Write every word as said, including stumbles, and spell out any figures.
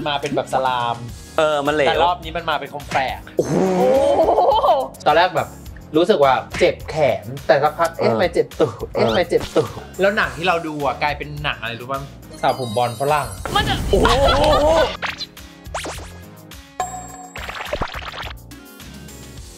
มันมาเป็นแบบสลามเออมันเหลวแต่รอบนี้มันมาเป็นคอมแฝกโอ้โหตอนแรกแบบรู้สึกว่าเจ็บแขนแต่สักพักเอ๊ะไม่เจ็บตูดเอ๊ะไม่เจ็บตูดแล้วหนังที่เราดูอ่ะกลายเป็นหนังอะไรรู้ป่ะสาวผมบอลฝรั่งมันจะโอ้โห